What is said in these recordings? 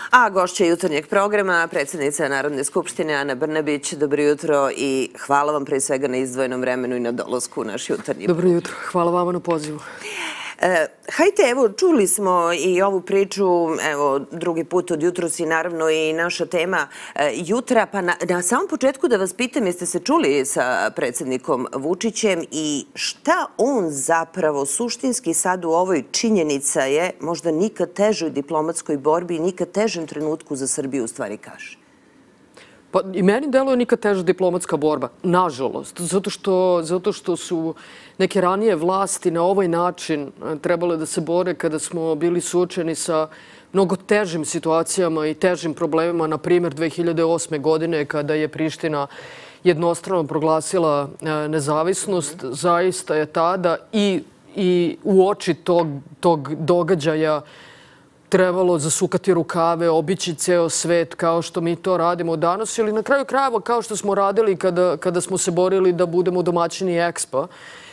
A gošća jutarnjeg programa, predsjednica Narodne skupštine Ana Brnabić. Dobro jutro i hvala vam pre svega na izdvojenom vremenu i na dolasku u naš jutarnji. Dobro jutro, hvala vama na pozivu. Hajde, evo, čuli smo i ovu priču, evo, drugi put od jutros i naravno i naša tema jutra. Pa na samom početku da vas pitam, jeste se čuli sa predsjednikom Vučićem i šta on zapravo suštinski sad u ovoj činjenica je možda nikad težoj diplomatskoj borbi i nikad težem trenutku za Srbiju u stvari kaže? Pa i meni deluje nikad teža diplomatska borba, nažalost, zato što su neke ranije vlasti na ovaj način trebale da se bore kada smo bili suočeni sa mnogo težim situacijama i težim problemima, na primjer 2008. godine kada je Priština jednostrano proglasila nezavisnost. Zaista je tada i u oči tog događaja trebalo zasukati rukave, obići ceo svet kao što mi to radimo danas ili na kraju krajeva kao što smo radili kada smo se borili da budemo domaćini EXPO.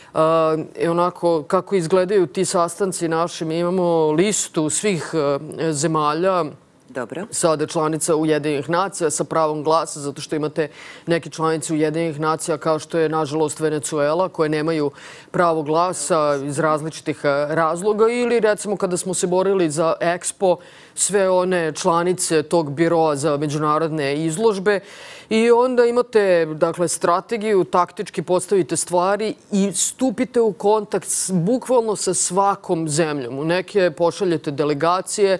Onako kako izgledaju ti sastanci naši, mi imamo listu svih zemalja, sada članica Ujedinjenih nacija sa pravom glasa, zato što imate neke članice Ujedinjenih nacija kao što je nažalost Venezuela, koje nemaju pravo glasa iz različitih razloga, ili recimo kada smo se borili za EXPO, sve one članice tog biroa za međunarodne izložbe. I onda imate strategiju, taktički postavite stvari i stupite u kontakt bukvalno sa svakom zemljom. U neke pošaljete delegacije,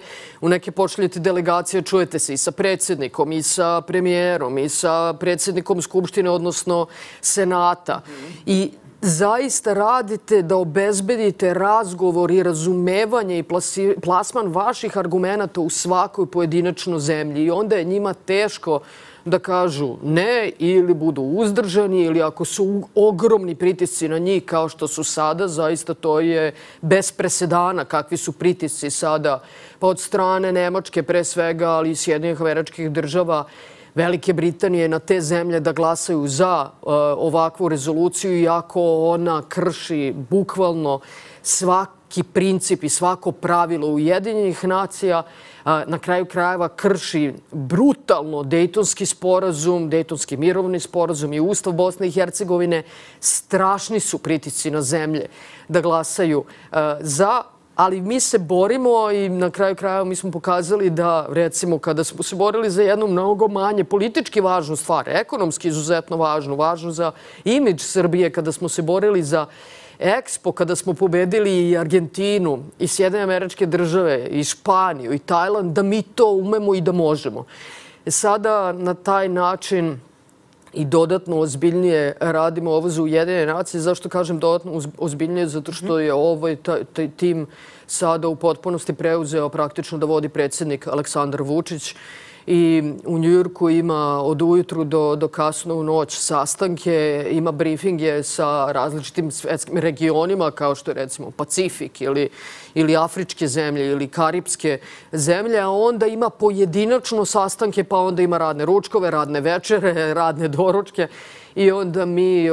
čujete se i sa predsjednikom, i sa premijerom, i sa predsjednikom Skupštine, odnosno Senata. I zaista radite da obezbedite razgovor i razumevanje i plasman vaših argumenata u svakoj pojedinačnoj zemlji. I onda je njima teško da kažu ne ili budu uzdržani ili ako su ogromni pritisci na njih kao što su sada, zaista to je bez presedana kakvi su pritisci sada pa od strane Nemačke pre svega, ali i Sjedinjenih Američkih Država, Velike Britanije na te zemlje da glasaju za ovakvu rezoluciju, iako ona krši bukvalno svaki princip i svako pravilo Ujedinjenih nacija. Na kraju krajeva krši brutalno Dejtonski sporazum, Dejtonski mirovni sporazum i Ustav Bosne i Hercegovine. Strašni su pritisci na zemlje da glasaju za, ali mi se borimo i na kraju krajeva mi smo pokazali da, recimo, kada smo se borili za jednu mnogo manje politički važnu stvar, ekonomski izuzetno važnu za imidž Srbije, kada smo se borili za EXPO, kada smo pobedili i Argentinu, i Sjedinjene Američke Države, i Španiju, i Tajland, da mi to umemo i da možemo. Sada na taj način i dodatno ozbiljnije radimo ovo za Ujedinjene nacije. Zašto kažem dodatno ozbiljnije? Zato što je ovaj tim sada u potpunosti preuzeo praktično da vodi predsjednik Aleksandar Vučić. I u Njujorku ima od ujutru do kasno u noć sastanke, ima briefinge sa različitim svetskim regionima kao što je recimo Pacifik ili afričke zemlje ili karipske zemlje, a onda ima pojedinačno sastanke, pa onda ima radne ručkove, radne večere, radne doručke. I onda mi,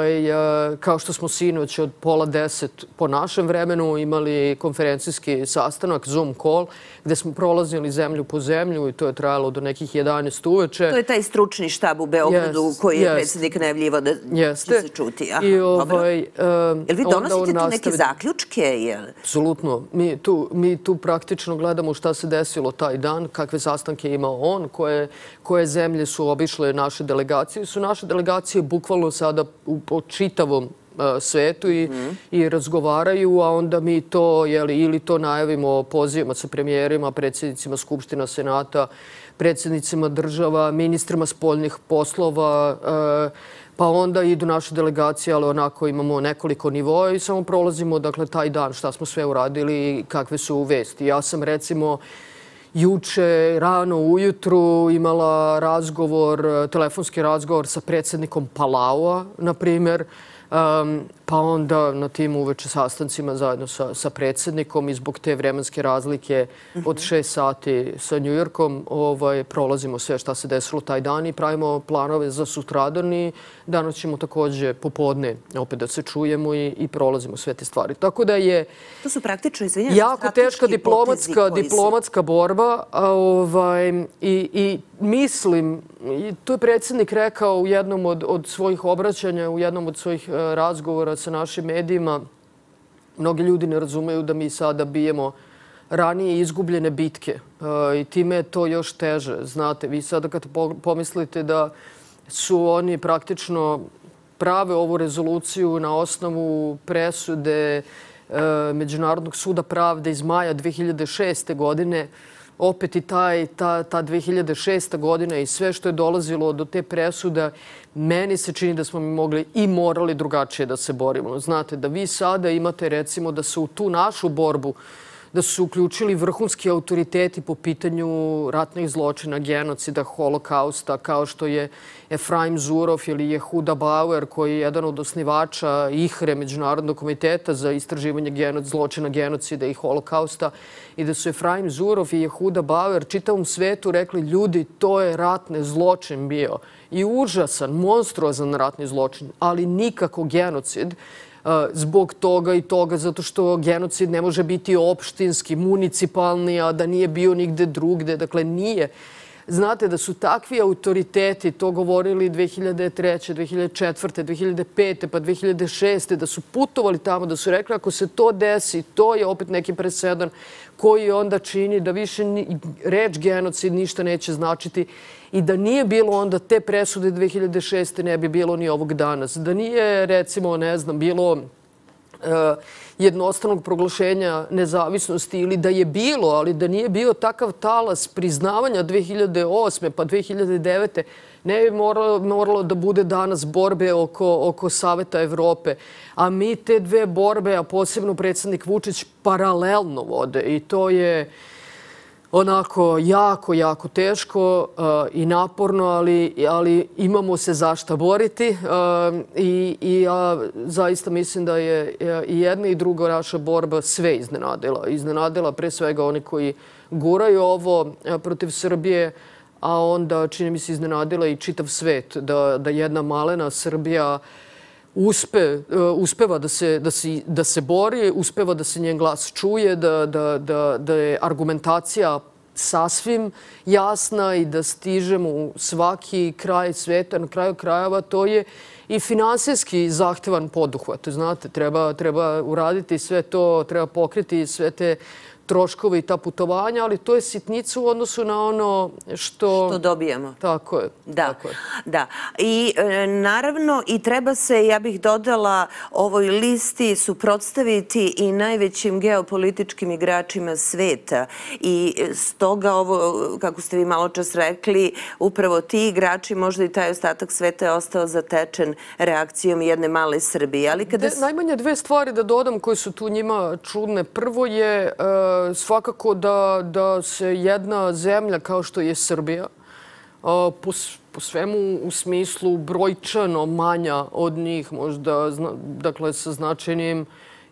kao što smo sinoć od 9:30 po našem vremenu, imali konferencijski sastanak, Zoom call, gde smo prolazili zemlju po zemlju i to je trajalo do nekih 11 uveče. To je taj stručni štab u Beogradu koji je predsjednik najavljivao da će se čuti. Jel vi donosite tu neke zaključke? Apsolutno. Mi tu praktično gledamo šta se desilo taj dan, kakve sastanke imao on, koje zemlje su obišle naše delegacije. Su naše delegacije bukvalno sada po čitavom svetu i razgovaraju, a onda mi to ili to najavimo pozivima sa premijerima, predsjednicima Skupština, Senata, predsjednicima država, ministrima spoljnih poslova, pa onda idu naše delegacije, ali onako imamo nekoliko nivoa i samo prolazimo taj dan šta smo sve uradili i kakve su vesti. Ja sam recimo juče rano ujutru imala telefonski razgovor sa predsjednikom Palaua, na primjer. pa onda na tim uveče sastancima zajedno sa predsjednikom i zbog te vremenske razlike od 6 sati sa Njujorkom prolazimo sve šta se desilo taj dan i pravimo planove za sutradan i danas ćemo takođe popodne opet da se čujemo i prolazimo sve te stvari. Tako da je to su praktično, izvinjam, jako teška diplomatska borba i mislim, i to je predsjednik rekao u jednom od svojih obraćanja, u jednom od svojih razgovora sa našim medijima, mnogi ljudi ne razumeju da mi sada bijemo ranije izgubljene bitke i time je to još teže. Znate, vi sada kad pomislite da su oni praktično prave ovu rezoluciju na osnovu presude Međunarodnog suda pravde iz maja 2006. godine, opet i ta 2006. godina i sve što je dolazilo do te presude, meni se čini da smo mi mogli i morali drugačije da se borimo. Znate, da vi sada imate recimo da se u tu našu borbu da su uključili vrhunski autoriteti po pitanju ratnih zločina, genocida, holokausta, kao što je Efraim Zurov ili Jehuda Bauer, koji je jedan od osnivača IHRE, Međunarodnog komiteta za istraživanje zločina, genocida i holokausta, i da su Efraim Zurov i Jehuda Bauer čitavom svetu rekli ljudi, to je ratni zločin bio i užasan, monstruozan ratni zločin, ali nikako genocid. Zbog toga i toga, zato što genocid ne može biti opštinski, municipalni, a da nije bio nigde drugde. Dakle, nije. Znate da su takvi autoriteti to govorili 2003., 2004., 2005., pa 2006. da su putovali tamo, da su rekli ako se to desi, to je opet neki presedan koji onda čini da više reč genocid ništa neće značiti i da nije bilo onda te presude 2006. ne bi bilo ni ovog danas. Da nije, recimo, ne znam, bilo jednostranog proglašenja nezavisnosti ili da je bilo, ali da nije bio takav talas priznavanja 2008. pa 2009. ne bi moralo da bude danas borbe oko Saveta Evrope. A mi te dve borbe, a posebno predsjednik Vučić, paralelno vode i to je onako jako teško i naporno, ali imamo se za šta boriti i ja zaista mislim da je i jedna i druga naša borba sve iznenadila. Iznenadila pre svega oni koji guraju ovo protiv Srbije, a onda čini mi se iznenadila i čitav svet da jedna malena Srbija uspeva da se bori, uspeva da se njen glas čuje, da je argumentacija sasvim jasna i da stižemo u svaki kraj sveta. Na kraju krajeva to je i finansijski zahtevan poduhvat. Znate, treba uraditi sve to, treba pokriti sve te troškove i ta putovanja, ali to je sitnica u odnosu na ono što dobijamo. Tako je. Da. I naravno i treba se, ja bih dodala, ovoj listi suprotstaviti i najvećim geopolitičkim igračima sveta. I stoga ovo, kako ste vi malo čas rekli, upravo ti igrači, možda i taj ostatak sveta je ostao zatečen reakcijom jedne male Srbije. Najmanje dve stvari da dodam koje su tu njima čudne. Prvo je svakako da se jedna zemlja kao što je Srbija po svemu u smislu brojčano manja od njih, možda dakle sa značajnim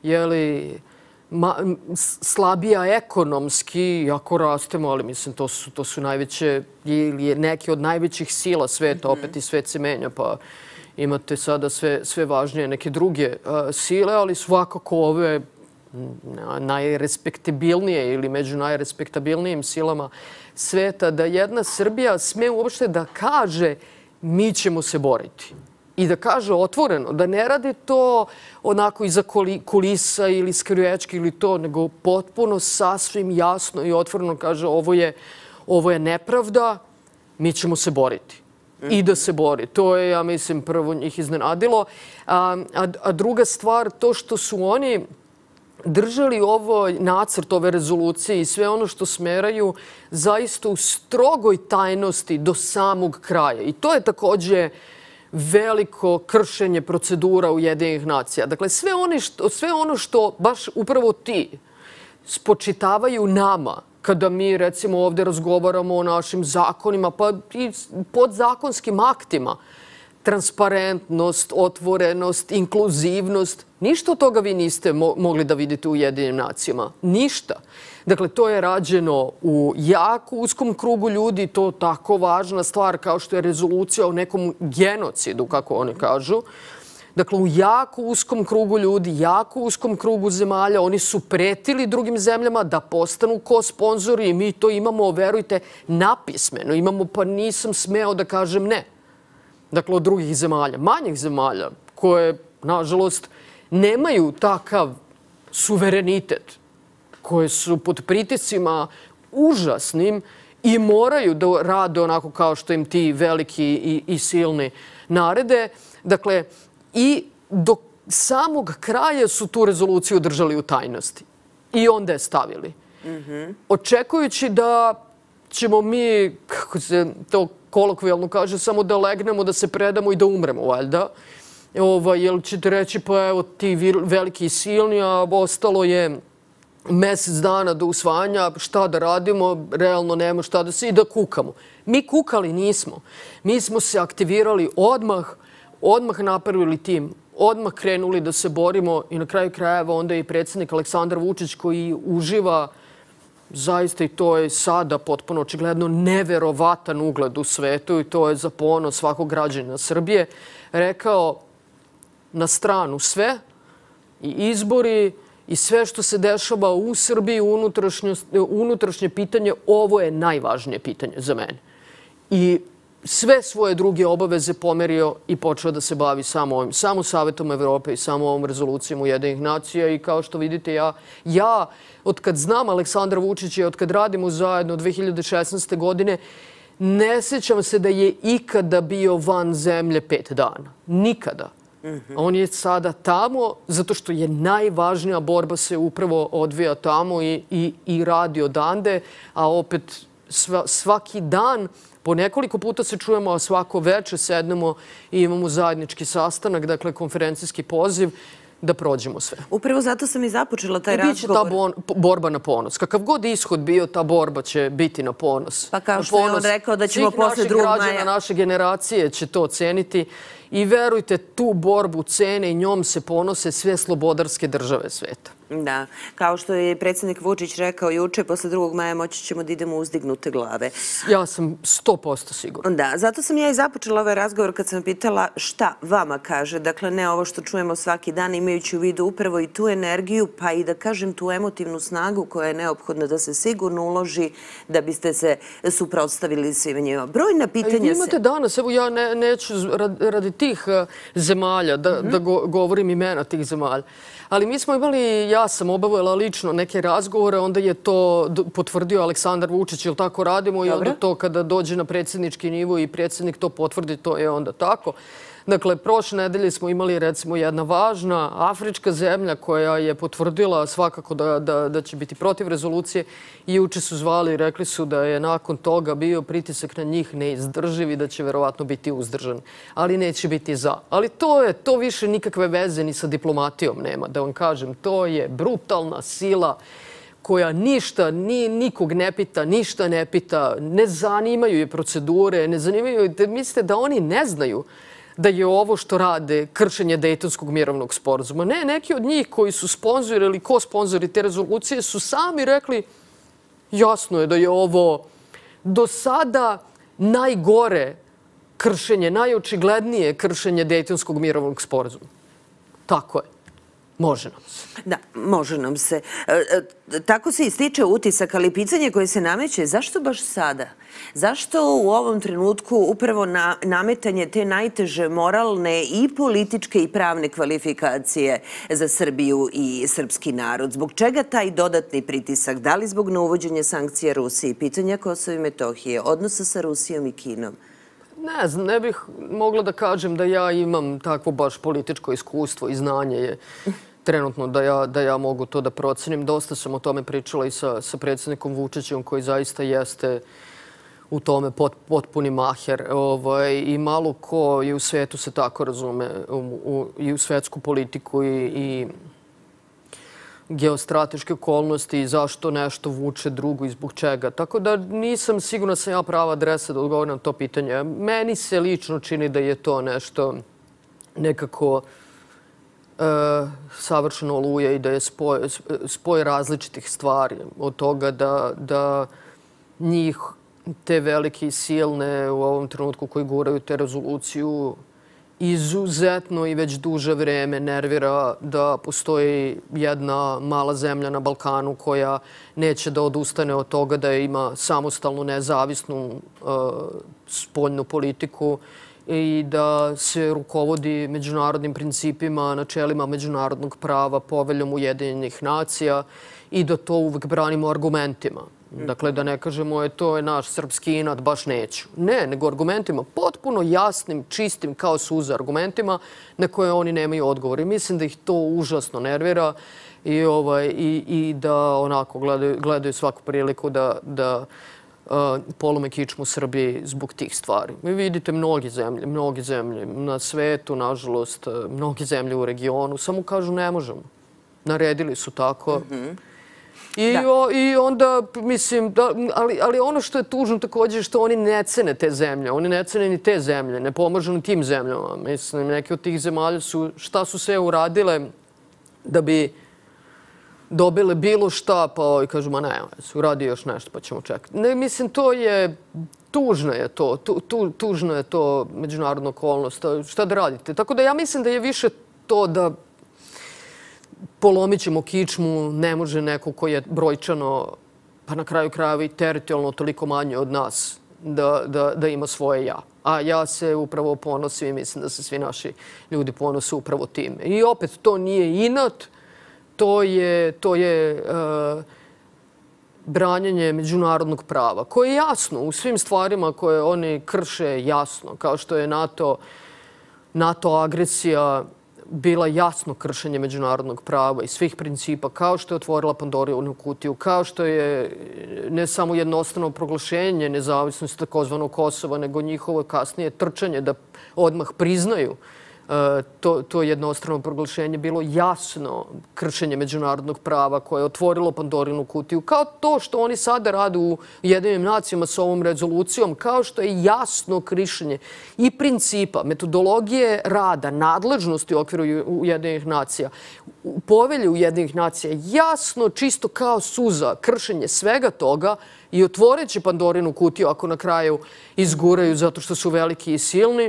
slabija ekonomski, ako rastemo, ali mislim to su najveće ili neke od najvećih sila sveta, opet i svet se menja, pa imate sada sve važnije neke druge sile, ali svakako ove najrespektabilnije ili među najrespektabilnijim silama sveta, da jedna Srbija sme uopšte da kaže mi ćemo se boriti. I da kaže otvoreno, da ne radi to onako iza kulisa ili skrivečki ili to, nego potpuno sasvim jasno i otvoreno kaže ovo je nepravda, mi ćemo se boriti. I da se bori. To je, ja mislim, prvo njih iznenadilo. A druga stvar, to što su oni držali ovo nacrt ove rezolucije i sve ono što smeraju zaista u strogoj tajnosti do samog kraja. I to je takođe veliko kršenje procedura Ujedinjenih nacija. Dakle, sve ono što baš upravo ti spočitavaju nama, kada mi recimo ovde razgovaramo o našim zakonima, pa i podzakonskim aktima, transparentnost, otvorenost, inkluzivnost. Ništa od toga vi niste mogli da vidite u Ujedinjenim nacijama. Ništa. Dakle, to je rađeno u jako uskom krugu ljudi, to tako važna stvar kao što je rezolucija o nekom genocidu, kako oni kažu. Dakle, u jako uskom krugu ljudi, jako uskom krugu zemalja, oni su pretili drugim zemljama da postanu ko-sponzori i mi to imamo, verujte, napismeno. Imamo, pa nisam smeo da kažem ne. Dakle, od drugih zemalja, manjih zemalja, koje, nažalost, nemaju takav suverenitet, koje su pod pritiscima užasnim i moraju da rade onako kao što im ti veliki i silni narede. Dakle, i do samog kraja su tu rezoluciju držali u tajnosti. I onda je stavili. Očekujući da ćemo mi, kako se to kolokvijalno kaže, samo da legnemo, da se predamo i da umremo, valjda. Jer ćete reći, pa evo ti veliki i silni, a ostalo je mesec dana do usvajanja, šta da radimo, realno nema šta da se i da kukamo. Mi kukali nismo. Mi smo se aktivirali odmah napravili tim, odmah krenuli da se borimo i na kraju krajeva onda je i predsjednik Aleksandar Vučić koji uživa zaista i to je sada potpuno očigledno neverovatan ugled u svetu i to je za ponos svakog građanina Srbije, rekao na stranu sve i izbori i sve što se dešava u Srbiji, unutrašnje pitanje, ovo je najvažnije pitanje za mene. I sve svoje druge obaveze pomerio i počeo da se bavi samo Savetom Evrope i samo ovom rezolucijom Ujedinjenih nacija i kao što vidite ja od kad znam Aleksandra Vučića i od kad radimo zajedno od 2016. godine ne sjećam se da je ikada bio van zemlje 5 dana. Nikada. On je sada tamo zato što je najvažnija borba se upravo odvija tamo i radi odande, a opet svaki dan po nekoliko puta se čujemo, a svako večer sednemo i imamo zajednički sastanak, dakle konferencijski poziv, da prođemo sve. Upravo zato sam i započela taj razgovor. Biće ta borba na ponos. Kakav god ishod bio, ta borba će biti na ponos. Pa kao što je on rekao da ćemo posle 2. maja... Svih naših građana, naše generacije će to ceniti. I verujte, tu borbu cene i njom se ponose sve slobodarske države sveta. Da, kao što je predsjednik Vučić rekao juče, posle 2. maja moći ćemo da idemo uzdignute glave. Ja sam 100% sigurna. Da, zato sam ja i započela ovaj razgovor kad sam pitala šta vama kaže. Dakle, ne ovo što čujemo svaki dan, imajući u vidu upravo i tu energiju, pa i da kažem tu emotivnu snagu koja je neophodna da se sigurno uloži da biste se suprotstavili svima njima. Brojna pitanja se... Imate danas, evo ja neću radi tih zemalja da govorim imena tih zemalja. Ali mi smo imali, ja sam obavila lično neke razgovore, onda je to potvrdio Aleksandar Vučić, jer tako radimo i onda to kada dođe na predsjednički nivo i predsjednik to potvrdi, to je onda tako. Dakle, prošle nedelje smo imali recimo jedna važna afrička zemlja koja je potvrdila svakako da će biti protiv rezolucije i juče su zvali i rekli su da je nakon toga bio pritisak na njih neizdrživ i da će verovatno biti uzdržan, ali neće biti za. Ali to više nikakve veze ni sa diplomatijom nema, da vam kažem. To je brutalna sila koja ništa, nikog ne pita, ništa ne pita, ne zanimaju je procedure, ne zanimaju, mislite da oni ne znaju da je ovo što rade kršenje Dejtonskog mirovnog sporazuma. Ne, neki od njih koji su sponzori ili ko-sponzori te rezolucije su sami rekli jasno je da je ovo do sada najgore kršenje, najočiglednije kršenje Dejtonskog mirovnog sporazuma. Tako je. Može nam se. Da, može nam se. Tako se ističe utisak, ali pitanje koje se nameće, zašto baš sada? Zašto u ovom trenutku upravo nametanje te najteže moralne i političke i pravne kvalifikacije za Srbiju i srpski narod? Zbog čega taj dodatni pritisak? Da li zbog neuvođenja sankcija Rusiji, pitanja Kosova i Metohije, odnosa sa Rusijom i Kinom? Ne znam, ne bih mogla da kažem da ja imam takvo baš političko iskustvo i znanje je trenutno da ja mogu to da procenim. Dosta sam o tome pričala i sa predsjednikom Vučićem koji zaista jeste u tome potpuni maher. I malo ko i u svetu se tako razume i u svetsku politiku i geostrateške okolnosti i zašto nešto vuče drugo i zbog čega. Tako da nisam sigurna sam ja prava adresa da odgovorim na to pitanje. Meni se lično čini da je to nešto nekako savršeno oluja i da je spoj različitih stvari. Od toga da njih te velike i silne u ovom trenutku koji guraju te rezoluciju izuzetno i već duže vreme nervira da postoji jedna mala zemlja na Balkanu koja neće da odustane od toga da ima samostalnu, nezavisnu spoljnu politiku i da se rukovodi međunarodnim principima, načelima međunarodnog prava, poveljom Ujedinjenih nacija i da to uvek branimo argumentima. Dakle, da ne kažemo to je naš srpski inat, baš neću. Ne, nego argumentima, potpuno jasnim, čistim kao suza argumentima na koje oni nemaju odgovor. I mislim da ih to užasno nervira i da onako gledaju svaku priliku da polome kičmu u Srbiji zbog tih stvari. Vi vidite mnoge zemlje na svetu, nažalost, mnoge zemlje u regionu, samo kažu ne možemo. Naredili su tako. I onda, mislim, ali ono što je tužno također je što oni ne cene te zemlje. Oni ne cene ni te zemlje, ne pomažu ni tim zemljama. Mislim, neke od tih zemalja šta su sve uradile da bi dobile bilo šta, pa kažu, ma ne, uradi još nešto, pa ćemo čekati. Ne, mislim, tužno je to međunarodna okolnost. Šta da radite? Tako da ja mislim da je više to da polomit ćemo kičmu, ne može neko koji je brojčano, pa na kraju krajeva i teritorijalno toliko manje od nas, da ima svoje ja. A ja se upravo ponosim i mislim da se svi naši ljudi ponose upravo time. I opet, to nije inat, to je branjenje međunarodnog prava, koje je jasno u svim stvarima koje oni krše jasno, kao što je NATO agresija bila jasno kršenje međunarodnog prava i svih principa, kao što je otvorila Pandorinu kutiju, kao što je ne samo jednostrano proglašenje nezavisnosti takozvanog Kosova, nego njihovo kasnije trčanje da odmah priznaju to jednostrano proglašenje bilo jasno kršenje međunarodnog prava koje je otvorilo Pandorinu kutiju, kao to što oni sada rade u Ujedinjenim nacijama sa ovom rezolucijom, kao što je jasno kršenje i principa, metodologije rada, nadležnosti u okviru Ujedinjenih nacija, u povelji Ujedinjenih nacija, jasno, čisto kao suza, kršenje svega toga i otvoreće Pandorinu kutiju ako na kraju izguraju zato što su veliki i silni,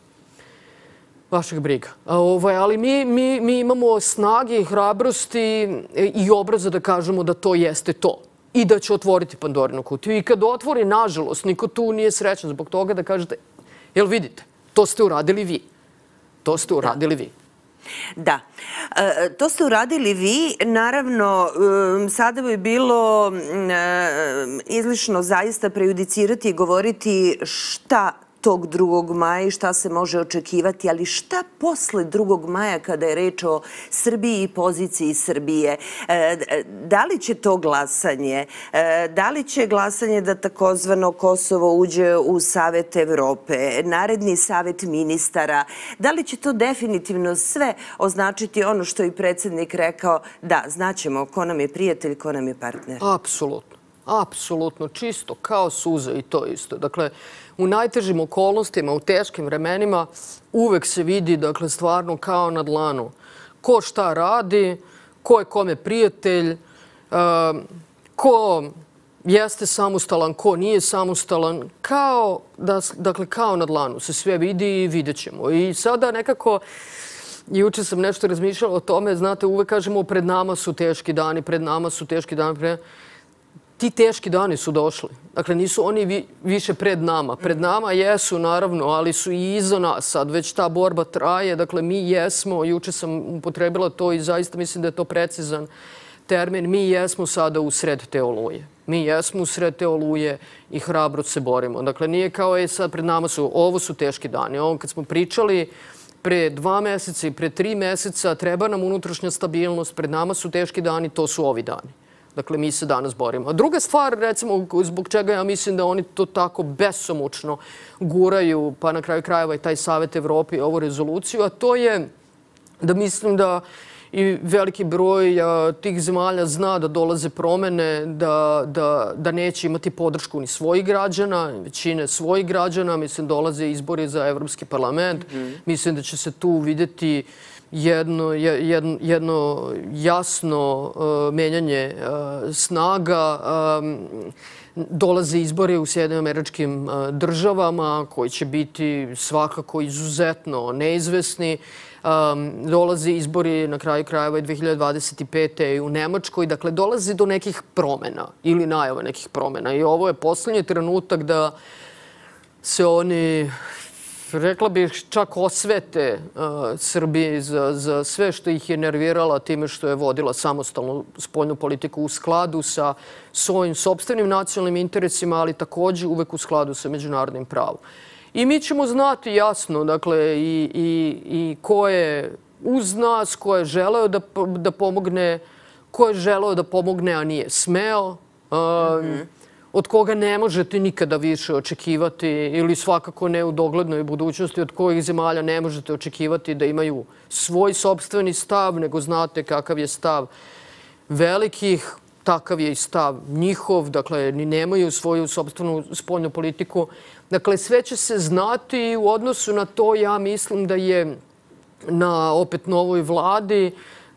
vašeg briga. Ali mi imamo snage i hrabrosti i obraza da kažemo da to jeste to i da će otvoriti Pandorinu kutiju. I kad otvori, nažalost, niko tu nije srećan zbog toga da kažete, jel vidite, to ste uradili vi. To ste uradili vi. Da, to ste uradili vi. Naravno, sada bi bilo izlišno zaista prejudicirati i govoriti šta tog 2. maja i šta se može očekivati, ali šta posle 2. maja kada je reč o Srbiji i poziciji Srbije? Da li će to glasanje? Da li će glasanje da takozvano Kosovo uđe u Savet Evrope, naredni Savet ministara? Da li će to definitivno sve označiti ono što je predsjednik rekao, da, znaćemo ko nam je prijatelj, ko nam je partner? Apsolutno. Apsolutno. Čisto kao suza i to isto. Dakle, u najtežim okolnostima, u teškim vremenima, uvek se vidi, dakle, stvarno kao na dlanu. Ko šta radi, ko je kome prijatelj, ko jeste samostalan, ko nije samostalan, dakle, kao na dlanu se sve vidi i vidjet ćemo. I sada nekako, juče sam nešto razmišljala o tome, znate, uvek kažemo pred nama su teški dani, pred nama su teški dani, ti teški dani su došli. Dakle, nisu oni više pred nama. Pred nama jesu, naravno, ali su i iza nas. Sad već ta borba traje. Dakle, mi jesmo, juče sam upotrebila to i zaista mislim da je to precizan termin, mi jesmo sada u sred te oluje. Mi jesmo u sred te oluje i hrabro se borimo. Dakle, nije kao sad pred nama ovo su teški dani. Ovo kad smo pričali pre 2 meseca i pre 3 meseca, treba nam unutrašnja stabilnost, pred nama su teški dani, to su ovi dani. Dakle, mi se danas borimo. A druga stvar, recimo, zbog čega ja mislim da oni to tako besomučno guraju, pa na kraju krajeva i taj Savet Evrope i ovu rezoluciju, a to je da mislim da i veliki broj tih zemalja zna da dolaze promene, da neće imati podršku ni svojih građana, većine svojih građana. Mislim, dolaze izbori za Evropski parlament. Mislim da će se tu vidjeti jedno jasno menjanje snaga. Dolaze izbori u Sjedinjenim Američkim Državama koji će biti svakako izuzetno neizvesni. Dolaze izbori na kraju krajeva i 2025. u Nemačkoj. Dakle, dolazi do nekih promjena ili najava nekih promjena. I ovo je posljednji trenutak da se oni, rekla bih, čak osvete Srbiji za sve što ih je nervirala time što je vodila samostalnu spoljnu politiku u skladu sa svojim sopstvenim nacionalnim interesima, ali također uvek u skladu sa međunarodnim pravom. I mi ćemo znati jasno, dakle, i ko je uz nas, ko je želeo da pomogne, ko je želeo da pomogne, a nije smeo, od koga ne možete nikada više očekivati ili svakako ne u doglednoj budućnosti, od kojih zemalja ne možete očekivati da imaju svoj sopstveni stav, nego znate kakav je stav velikih, takav je i stav njihov, dakle, ni nemaju svoju sopstvenu spoljnu politiku. Dakle, sve će se znati i u odnosu na to ja mislim da je na opet novoj vladi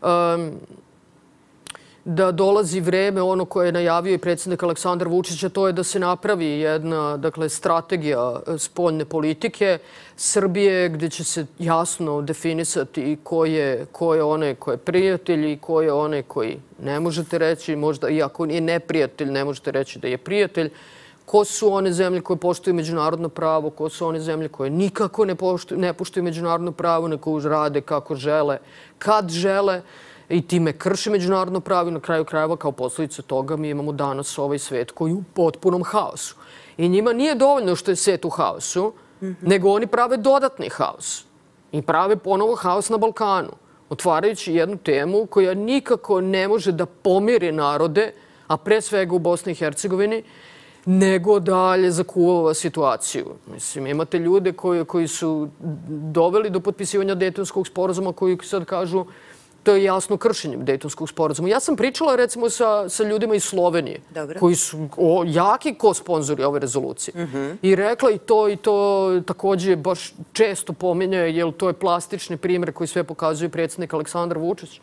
da dolazi vreme, ono koje je najavio i predsjednik Aleksandar Vučić, a to je da se napravi jedna strategija spoljne politike Srbije gdje će se jasno definisati ko je onaj ko je prijatelj i ko je onaj koji ne možete reći, možda iako nije neprijatelj, ne možete reći da je prijatelj. Ko su one zemlje koje poštuju međunarodno pravo, ko su one zemlje koje nikako ne poštuju međunarodno pravo, neko rade kako žele, kad žele, i time krši međunarodno pravo i na kraju krajeva kao posljedica toga mi imamo danas ovaj svet koji je u potpunom haosu. I njima nije dovoljno što je svet u haosu, nego oni prave dodatni haos. I prave ponovo haos na Balkanu, otvarajući jednu temu koja nikako ne može da pomiri narode, a pre svega u Bosni i Hercegovini, nego dalje zakuvava situaciju. Mislim, imate ljude koji su doveli do potpisivanja Dejtonskog sporazuma, koji sad kažu to je jasno kršenje Dejtonskog sporazuma. Ja sam pričala recimo sa ljudima iz Slovenije, koji su jaki ko-sponzori ove rezolucije. I rekla i to također baš često pominje, jer to je plastični primjer koji sve pokazuje predsjednik Aleksandar Vučić.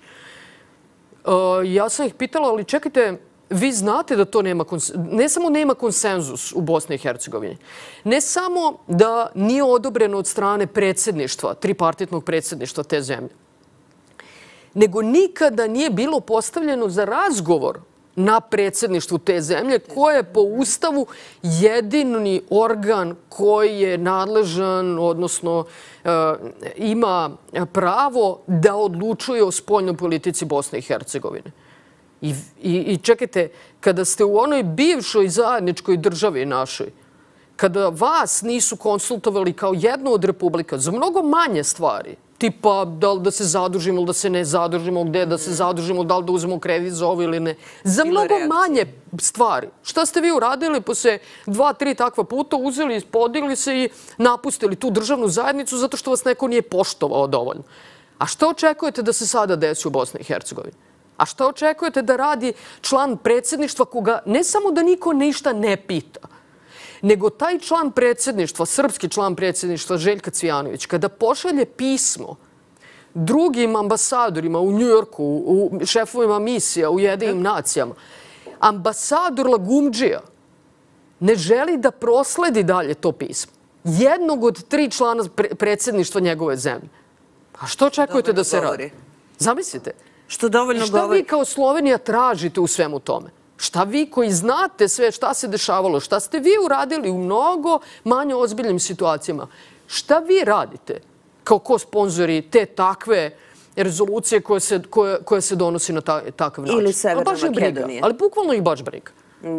Ja sam ih pitala, ali čekajte, vi znate da to ne samo nema konsenzus u Bosni i Hercegovini, ne samo da nije odobreno od strane predsjedništva, tripartitnog predsjedništva te zemlje, nego nikada nije bilo postavljeno za razgovor na predsjedništvu te zemlje, koje je po Ustavu jedini organ koji je nadležan, odnosno ima pravo da odlučuje o spoljnoj politici Bosne i Hercegovine. I čekajte, kada ste u onoj bivšoj zajedničkoj državi našoj, kada vas nisu konsultovali kao jednu od republika za mnogo manje stvari, tipa da li da se zadužimo ili da se ne zadužimo, gde da se zadužimo, da li da uzmemo kredit za ovo ili ne. Za mnogo manje stvari. Šta ste vi uradili posle 2-3 takva puta? Uzeli, podigli se i napustili tu državnu zajednicu zato što vas neko nije poštovao dovoljno. A što očekujete da se sada desi u Bosni i Hercegovini? A što očekujete da radi član predsjedništva koga ne samo da niko ništa ne pita, nego taj član predsjedništva, srpski član predsjedništva Željka Cvijanović, kada pošalje pismo drugim ambasadorima u Njujorku, u šefovima misija, u Jedinim nacijama, ambasador Lagumdžija ne želi da prosledi dalje to pismo. Jednog od 3 člana predsjedništva njegove zemlje. A što očekujete da se radi? Zamislite. Što dovoljno govori. Šta vi kao Slovenija tražite u svemu tome? Šta vi koji znate sve šta se dešavalo, šta ste vi uradili u mnogo manje ozbiljnim situacijama, šta vi radite kao ko-sponzori te takve rezolucije koje se donosi na takav način? Ili Severna Makedonija. Ali bukvalno ih baš briga. Da.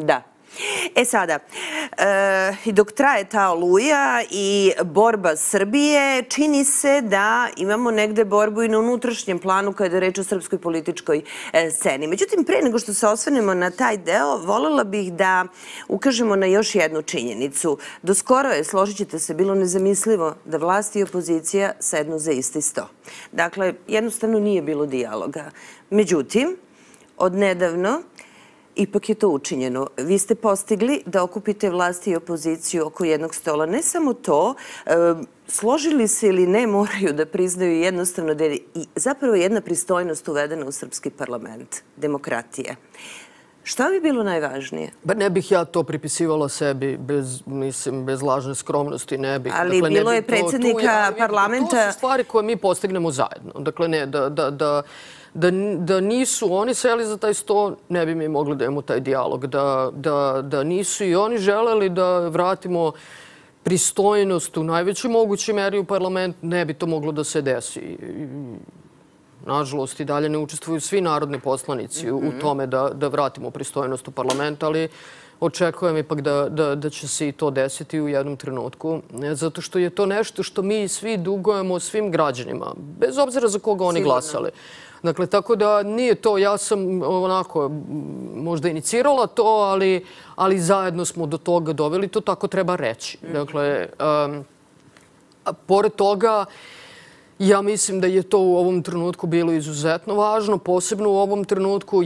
E sada, i dok traje ta oluja i borba Srbije, čini se da imamo negde borbu i na unutrašnjem planu kada je reč o srpskoj političkoj sceni. Međutim, pre nego što se osvrnemo na taj deo, voljela bih da ukažemo na još jednu činjenicu. Do skoro je, složit ćete se, bilo nezamislivo da vlast i opozicija sednu za isti sto. Dakle, jednostavno nije bilo dijaloga. Međutim, odnedavno ipak je to učinjeno. Vi ste postigli da okupite vlast i opoziciju oko jednog stola. Ne samo to, složili se ili ne moraju da priznaju jednostavno da je zapravo jedna pristojnost uvedena u srpski parlament, demokratije. Šta bi bilo najvažnije? Ne bih ja to pripisivala sebi, bez lažne skromnosti, ne bih. Ali bilo je predsjednika parlamenta... To su stvari koje mi postignemo zajedno. Dakle, ne, da nisu oni seli za taj sto, ne bi mi mogli da imamo taj dijalog. Da nisu i oni želeli da vratimo pristojnost u najvećoj mogućoj meri u parlament, ne bi to moglo da se desi. Nažalost, i dalje ne učestvuju svi narodni poslanici u tome da vratimo pristojnost u parlament, ali očekujem ipak da će se i to desiti u jednom trenutku, zato što je to nešto što mi svi dugujemo svim građanima, bez obzira za koga oni glasali. Dakle, tako da nije to, ja sam onako možda inicirala to, ali zajedno smo do toga doveli, to tako treba reći. Dakle, pored toga, ja mislim da je to u ovom trenutku bilo izuzetno važno, posebno u ovom trenutku,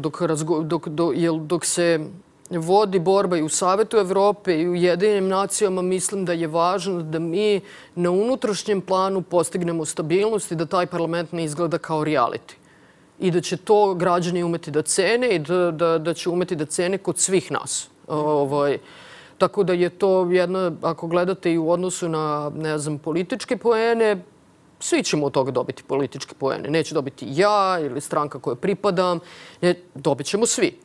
dok se vodi borba i u Savetu Evrope i u Ujedinjenim nacijama, mislim da je važno da mi na unutrašnjem planu postignemo stabilnost i da taj parlament ne izgleda kao reality. I da će to građani umeti da cene i da će umeti da cene kod svih nas. Tako da je to jedna, ako gledate i u odnosu na, ne znam, političke poene, svi ćemo od toga dobiti političke poene. Neće dobiti ja ili stranka kojoj pripadam, dobit ćemo svi.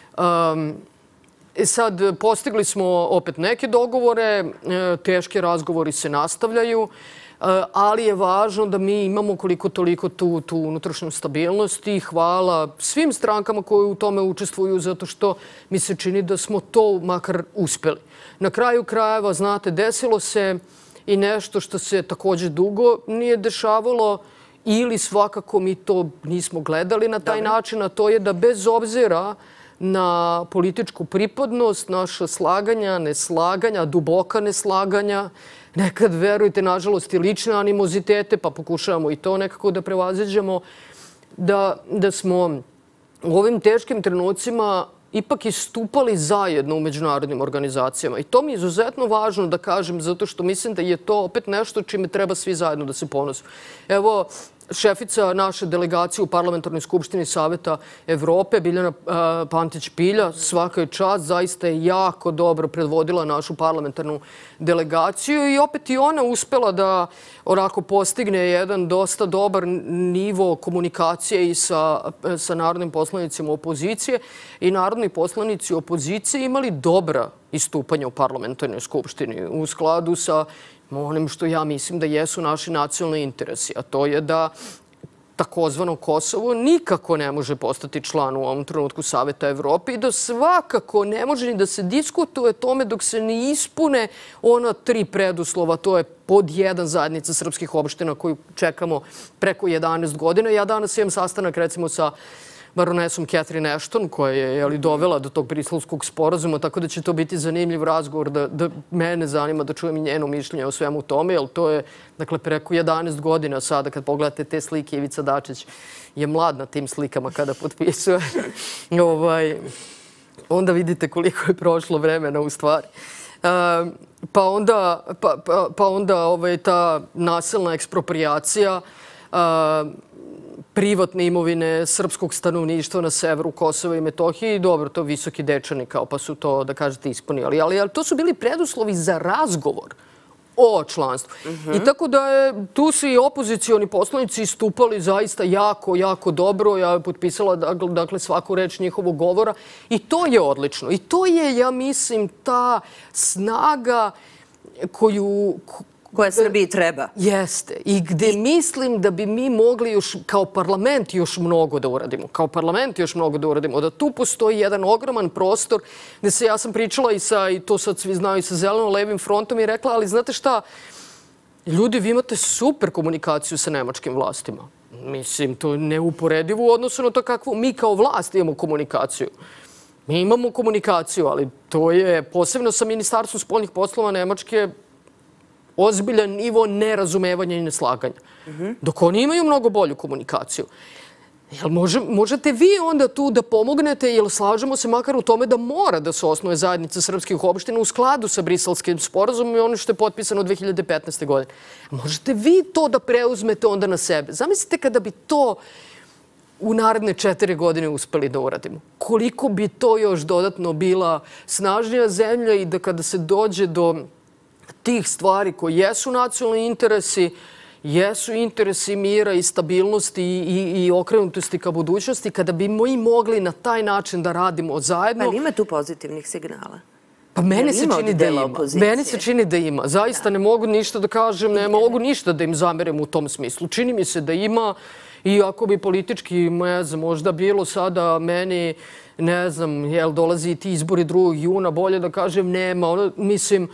Sad, postigli smo opet neke dogovore, teški razgovori se nastavljaju, ali je važno da mi imamo koliko toliko tu unutrašnju stabilnost i hvala svim strankama koje u tome učestvuju, zato što mi se čini da smo to makar uspeli. Na kraju krajeva, znate, desilo se i nešto što se također dugo nije dešavalo ili svakako mi to nismo gledali na taj način, a to je da bez obzira na političku pripadnost, naša slaganja, neslaganja, duboka neslaganja, nekad, verujte, nažalost i lične animozitete, pa pokušavamo i to nekako da prevaziđemo, da smo u ovim teškim trenucima ipak istupali zajedno u međunarodnim organizacijama. I to mi je izuzetno važno da kažem, zato što mislim da je to opet nešto čime treba svi zajedno da se ponosu. Evo, šefica naše delegacije u Parlamentarnoj skupštini Saveta Evrope, Biljana Pantić-Pilja, svaka je čast, zaista je jako dobro predvodila našu parlamentarnu delegaciju i opet i ona uspela da onako postigne jedan dosta dobar nivo komunikacije i sa narodnim poslanicima opozicije i narodni poslanici opozicije imali dobra istupanja u Parlamentarnoj skupštini u skladu sa onim što ja mislim da jesu naši nacionalni interesi, a to je da takozvano Kosovo nikako ne može postati član u ovom trenutku Saveta Evrope i da svakako ne može ni da se diskutuje o tome dok se ne ispune ona 3 preduslova. To je pod 1 zajednica srpskih opština koju čekamo preko 11 godina. Ja danas imam sastanak recimo sa baronesom Catherine Ashton, koja je dovela do tog briselskog sporazuma, tako da će to biti zanimljiv razgovor, da mene zanima da čujem i njeno mišljenje o svemu tome, jer to je, dakle, preko 11 godina sada, kad pogledate te slike, Ivica Dačić je mlad na tim slikama kada potpisuje. Onda vidite koliko je prošlo vremena u stvari. Pa onda ta nasilna eksproprijacija privatne imovine srpskog stanovništva na severu Kosova i Metohije i dobro, to visoki dečani kao pa su to, da kažete, ispunili. Ali to su bili preduslovi za razgovor o članstvu. I tako da tu su i opozicioni poslanici istupali zaista jako, jako dobro. Ja je potpisala, dakle, svaku reč njihovog govora i to je odlično. I to je, ja mislim, ta snaga Koja Srbiji treba. Jeste. I gde mislim da bi mi mogli još kao parlament još mnogo da uradimo. Kao parlament još mnogo da uradimo. Da tu postoji jedan ogroman prostor gde ja sam pričala i to sad svi znaju, i sa Zeleno-levim frontom i rekla, ali znate šta, ljudi, vi imate super komunikaciju sa nemačkim vlastima. Mislim, to je neuporedivo u odnosu na to kakvu mi kao vlast imamo komunikaciju. Mi imamo komunikaciju, ali to je posebno sa Ministarstvom spoljnih poslova Nemačke ozbiljan nivo nerazumevanja i neslaganja. Dok oni imaju mnogo bolju komunikaciju. Jel možete vi onda tu da pomognete, jel slažemo se makar u tome da mora da se osnuje zajednica srpskih opština u skladu sa Briselskim sporazumom i ono što je potpisano 2015. godine. Možete vi to da preuzmete onda na sebe. Zamislite kada bi to u naredne 4 godine uspeli da uradimo. Koliko bi to još dodatno bila snažnija zemlja i da kada se dođe do tih stvari koji jesu nacionalni interesi, jesu interesi mira i stabilnosti i okrenutosti ka budućnosti, kada bi mi mogli na taj način da radimo zajedno. Pa ima tu pozitivnih signala? Pa meni se čini da ima. Meni se čini da ima. Zaista ne mogu ništa da kažem, ne mogu ništa da im zamerem u tom smislu. Čini mi se da ima i ako bi politički, ne znam, možda bilo sada meni, ne znam, jel dolazi i ti izbori 2. juna, bolje da kažem nema. Mislim,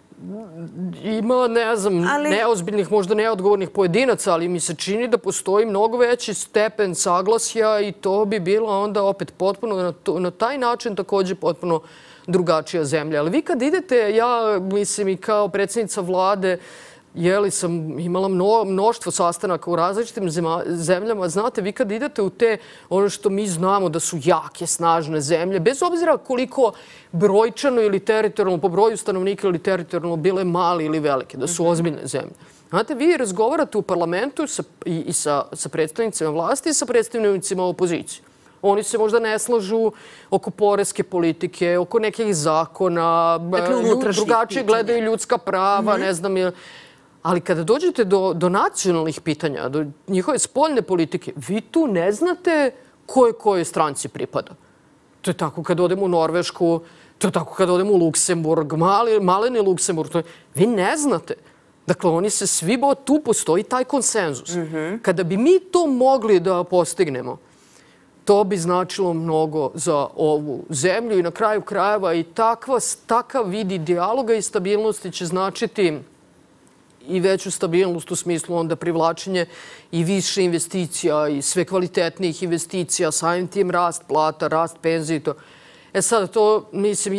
ima, ne znam, neozbiljnih, možda neodgovornih pojedinaca, ali mi se čini da postoji mnogo veći stepen saglasja i to bi bila onda opet potpuno na taj način također potpuno drugačija zemlja. Ali vi kad idete, ja mislim i kao predsjednica vlade, sam imala mnoštvo sastanaka u različitim zemljama. Znate, vi kad idete u te, ono što mi znamo da su jake, snažne zemlje, bez obzira koliko brojčano ili teritorijalno, po broju stanovnika ili teritorijalno bile mali ili velike, da su ozbiljne zemlje. Znate, vi razgovarate u parlamentu i sa predstavnicima vlasti i sa predstavnicima opozicije. Oni se možda ne slažu oko poreske politike, oko nekih zakona, drugačije gledaju ljudska prava, ne znam, ali kada dođete do nacionalnih pitanja, do njihove spoljne politike, vi tu ne znate kojoj stranci pripada. To je tako kad odemo u Norvešku, to je tako kad odemo u Luksemburg, maleni Luksemburg. Vi ne znate. Dakle, oni se svi, tu postoji taj konsenzus. Kada bi mi to mogli da postignemo, to bi značilo mnogo za ovu zemlju i na kraju krajeva i takav vidi dijaloga i stabilnosti će značiti i veću stabilnost u smislu onda privlačenje i više investicija i sve kvalitetnijih investicija, samim tim rast plata, rast penzija. Sad to, mislim,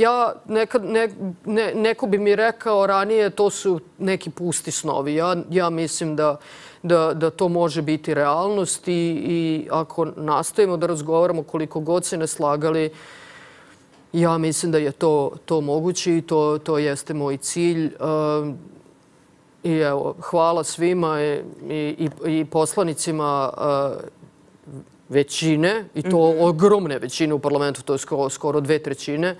neko bi mi rekao ranije, to su neki pusti snovi. Ja mislim da to može biti realnost i ako nastavimo da razgovaramo koliko god se ne slagali, ja mislim da je to moguće i to jeste moj cilj. I evo, hvala svima i poslanicima većine, i to ogromne većine u parlamentu, to je skoro 2/3,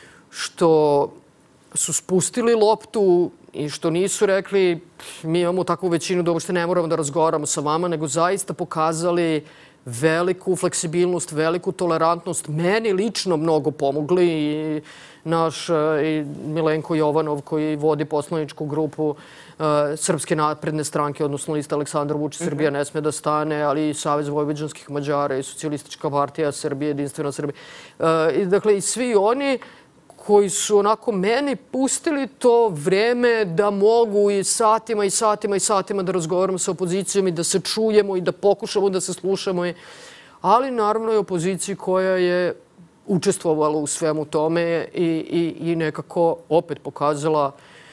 što su spustili loptu i što nisu rekli mi imamo takvu većinu da uopšte ne moramo da razgovaramo sa vama, nego zaista pokazali veliku fleksibilnost, veliku tolerantnost. Meni lično mnogo pomogli i naš Milenko Jovanov koji vodi poslaničku grupu Srpske napredne stranke, odnosno lista Aleksandar Vučić Srbija ne sme da stane, ali i Savez vojvođanskih Mađara i Socijalistička partija Srbije, Jedinstvena Srbija. Dakle, i svi oni koji su onako meni pustili to vreme da mogu i satima i satima i satima da razgovaramo sa opozicijom i da se čujemo i da pokušamo da se slušamo. Ali naravno i opoziciji koja je učestvovala u svemu tome i nekako opet pokazala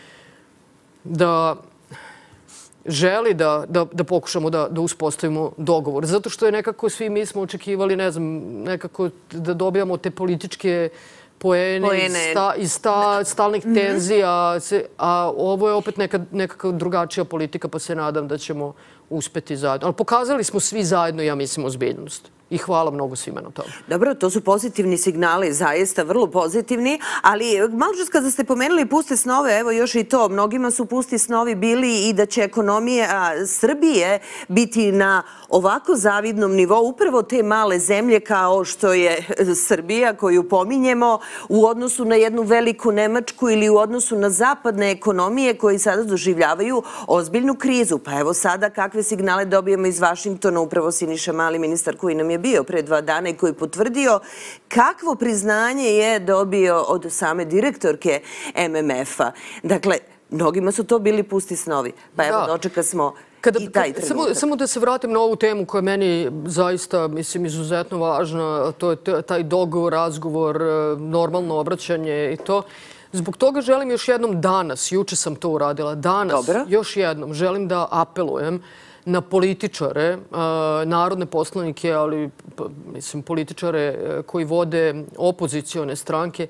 da želi da pokušamo da uspostavimo dogovor. Zato što je nekako svi mi smo očekivali, ne znam, nekako da dobijamo te političke poene iz stalnih tenzija, a ovo je opet nekakva drugačija politika, pa se nadam da ćemo uspeti zajedno. Ali pokazali smo svi zajedno, ja mislim, ozbiljnost. I hvala mnogo svima na tome. Dobro, to su pozitivni signali, zaista vrlo pozitivni, ali malo čas kada ste pomenuli puste snove, evo još i to, mnogima su pusti snovi bili i da će ekonomija Srbije biti na ovako zavidnom nivou, upravo te male zemlje kao što je Srbija koju pominjemo u odnosu na jednu veliku Nemačku ili u odnosu na zapadne ekonomije koji sada doživljavaju ozbiljnu krizu. Pa evo sada kakve signale dobijemo iz Vašingtona, upravo Siniša Mali, ministar koji nam je bio pre 2 dana i koji je potvrdio kakvo priznanje je dobio od same direktorke MMF-a. Dakle, mnogima su to bili pusti snovi. Pa evo, dočeka smo i taj trenutak. Samo da se vratim na ovu temu koja je meni zaista, mislim, izuzetno važna, to je taj dogovor, razgovor, normalno obraćanje i to. Zbog toga želim još jednom danas, juče sam to uradila, danas još jednom želim da apelujem na političare, narodne poslanike, ali mislim političare koji vode opozicione stranke,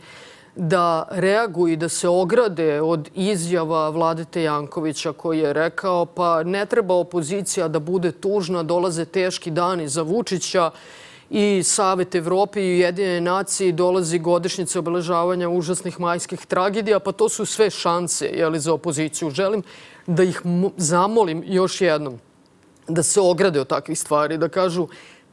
da reaguju i da se ograde od izjava Vladete Jankovića koji je rekao pa ne treba opozicija da bude tužna, dolaze teški dani za Vučića i Savet Evrope i Ujedinjene nacije, dolazi godišnjica obeležavanja užasnih majskih tragedija, pa to su sve šanse za opoziciju. Želim da ih zamolim još jednom da se ograde od takvih stvari, da kažu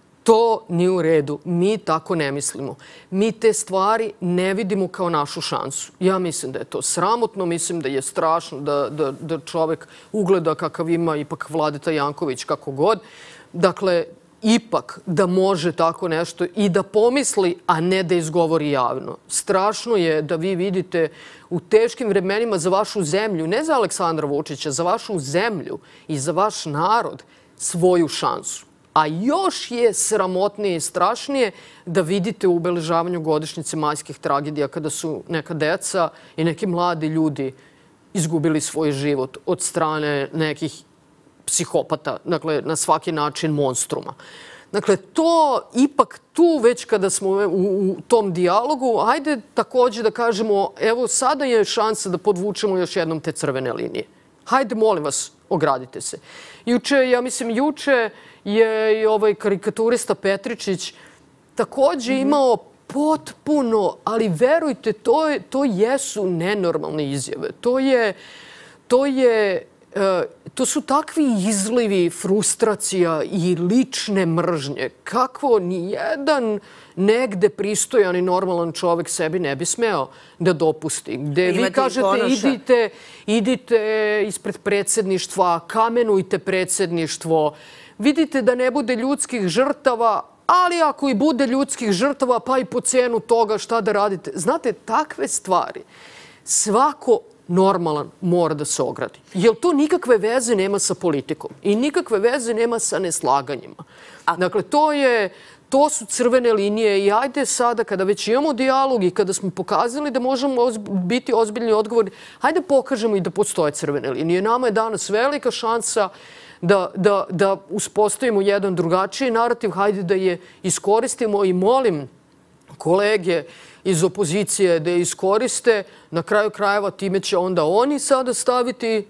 to nije u redu, mi tako ne mislimo. Mi te stvari ne vidimo kao našu šansu. Ja mislim da je to sramotno, mislim da je strašno da čovek ugleda kakav ima ipak Vladeta Janković, kako god. Dakle, ipak da može tako nešto i da pomisli, a ne da izgovori javno. Strašno je da vi vidite u teškim vremenima za vašu zemlju, ne za Aleksandra Vučića, za vašu zemlju i za vaš narod svoju šansu. A još je sramotnije i strašnije da vidite u obeležavanju godišnjice majskih tragedija kada su neka deca i neki mladi ljudi izgubili svoj život od strane nekih psihopata, dakle na svaki način monstruma. Dakle, to ipak tu već kada smo u tom dijalogu, ajde također da kažemo, evo sada je šansa da podvučemo još jednom te crvene linije. Hajde, molim vas, ogradite se. Juče je i ovaj karikaturista Petričić također imao potpuno, ali verujte, to jesu nenormalne izjave. To su takvi izlivi frustracija i lične mržnje. Kakvo nijedan negde pristojan i normalan čovek sebi ne bi smeo da dopusti. Gde vi kažete idite ispred predsjedništva, kamenujte predsjedništvo, vidite da ne bude ljudskih žrtava, ali ako i bude ljudskih žrtava, pa i po cenu toga šta da radite. Znate, takve stvari svako normalan mora da se ogradi. Jer to nikakve veze nema sa politikom i nikakve veze nema sa neslaganjima. Dakle, to su crvene linije i ajde sada kada već imamo dijalog i kada smo pokazali da možemo biti ozbiljni i odgovorni, ajde pokažemo i da postoje crvene linije. Nama je danas velika šansa da uspostavimo jedan drugačiji narativ, hajde da je iskoristimo i molim kolege iz opozicije da je iskoriste. Na kraju krajeva time će onda oni sada staviti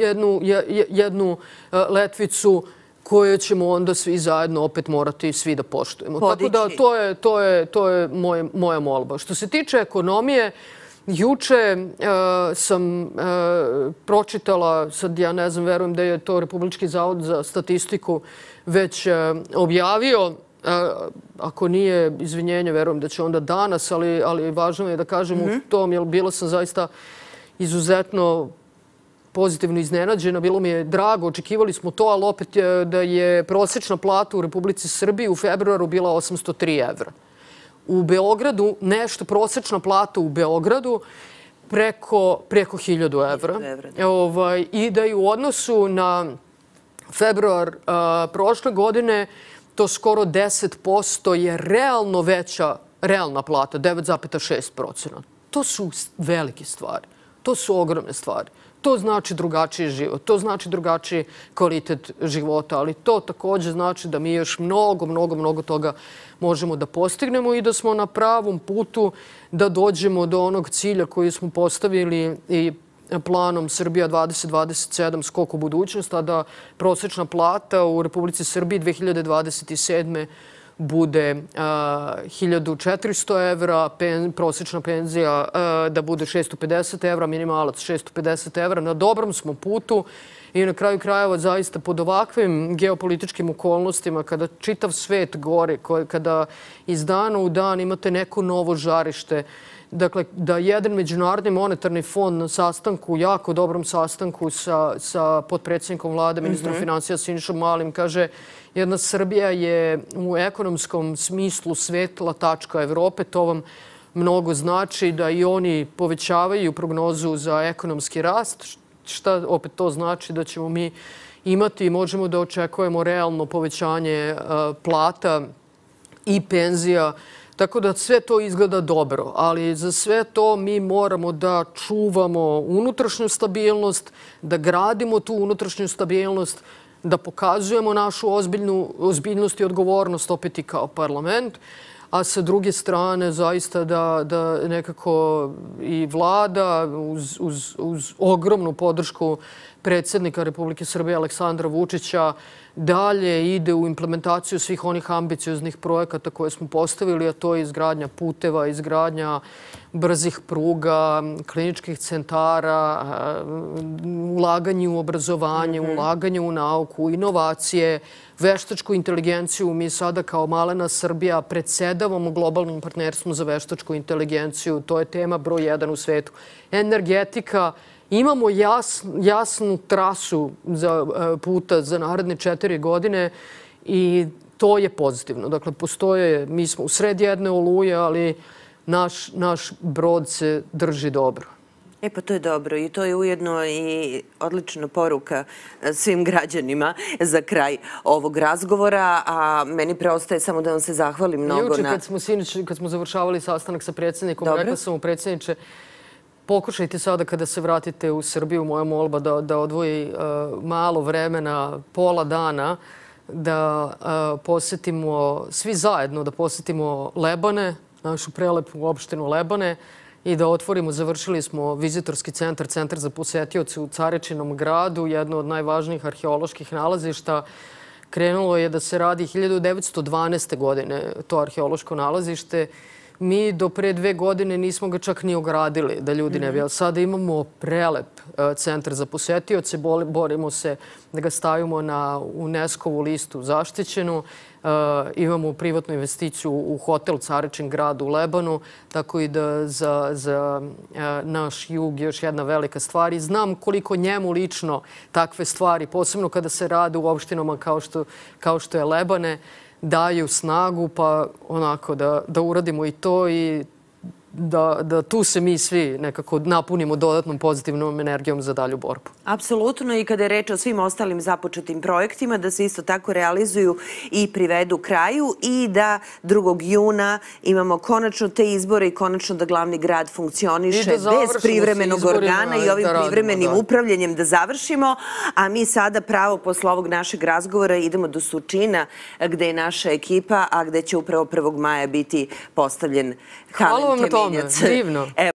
jednu letvicu koju ćemo onda svi zajedno opet morati svi da poštujemo. Tako da to je moja molba. Što se tiče ekonomije, juče sam pročitala, sad ja ne znam, verujem da je to Republički zavod za statistiku već objavio, ako nije, izvinjenje, verujem da će onda danas, ali važno je da kažem u tom, jer bila sam zaista izuzetno pozitivno iznenađena, bilo mi je drago, očekivali smo to, ali opet da je prosječna plata u Republici Srbiji u februaru bila 803 evra. U Beogradu, prosječna plata u Beogradu preko 1000 evra. I da je u odnosu na februar prošle godine to skoro 10% je realno veća realna plata, 9,6%. To su velike stvari. To su ogromne stvari. To znači drugačiji život, to znači drugačiji kvalitet života, ali to također znači da mi još mnogo toga možemo da postignemo i da smo na pravom putu da dođemo do onog cilja koji smo postavili i planom Srbija 2027 skok u budućnost, a da prosječna plata u Republici Srbiji 2027. bude 1.400 evra, prosječna penzija da bude 650 evra, minimalac 650 evra. Na dobrom smo putu i na kraju krajeva zaista pod ovakvim geopolitičkim okolnostima, kada čitav svet gore, kada iz dana u dan imate neko novo žarište, dakle, da jedan Međunarodni monetarni fond na sastanku, jako dobrom sastanku sa potpredsjednikom vlade, ministrom financija Sinišom Malim, kaže jedna Srbija je u ekonomskom smislu svetla tačka Evrope. To vam mnogo znači da i oni povećavaju prognozu za ekonomski rast. Šta opet to znači? Da ćemo mi imati i možemo da očekujemo realno povećanje plata i penzija. Tako da sve to izgleda dobro, ali za sve to mi moramo da čuvamo unutrašnju stabilnost, da gradimo tu unutrašnju stabilnost, da pokazujemo našu ozbiljnost i odgovornost opet i kao parlament, a sa druge strane zaista da nekako i vlada uz ogromnu podršku predsjednika Republike Srbije Aleksandra Vučića dalje ide u implementaciju svih onih ambicioznih projekata koje smo postavili, a to je izgradnja puteva, izgradnja brzih pruga, kliničkih centara, ulaganje u obrazovanje, ulaganje u nauku, inovacije, veštačku inteligenciju. Mi sada kao malena Srbija predsedavamo globalnim partnerstvom za veštačku inteligenciju. To je tema broj 1 u svetu. Energetika. Imamo jasnu trasu puta za naredne 4 godine i to je pozitivno. Dakle, mi smo u sred jedne oluje, ali naš brod se drži dobro. Pa to je dobro i to je ujedno i odlična poruka svim građanima za kraj ovog razgovora, a meni preostaje samo da vam se zahvalim mnogo na... Juče kad smo završavali sastanak sa predsjednikom, rekla sam mu, predsjedniče, pokušajte sada kada se vratite u Srbiju, moja molba da odvoji malo vremena, pola dana, da posetimo, svi zajedno da posetimo Lebane, našu prelepu opštinu Lebane, i da otvorimo, završili smo vizitorski centar, centar za posetioce u Carečinom gradu, jedno od najvažnijih arheoloških nalazišta. Krenulo je da se radi 1912. godine to arheološko nalazište. Mi do pre 2 godine nismo ga čak ni ogradili, da ljudi ne bi. Ali sada imamo prelep centar za posetioce, borimo se da ga stavimo na UNESCO-vu listu zaštićenu. Imamo privatnu investiciju u hotel Carečin grad u Lebanu, tako i da za naš jug još jedna velika stvar. I znam koliko njemu lično takve stvari, posebno kada se rade u opštinama kao što je Lebane, daju snagu, pa onako da uradimo i to i da tu se mi svi nekako napunimo dodatnom pozitivnom energijom za dalju borbu. Apsolutno, i kada je reč o svim ostalim započetim projektima, da se isto tako realizuju i privedu kraju i da 2. juna imamo konačno te izbore i konačno da glavni grad funkcioniše bez privremenog organa i ovim privremenim upravljanjem da završimo. A mi sada pravo posle ovog našeg razgovora idemo do Surčina gde je naša ekipa, a gde će upravo 1. maja biti postavljen kamen temeljac. Divno.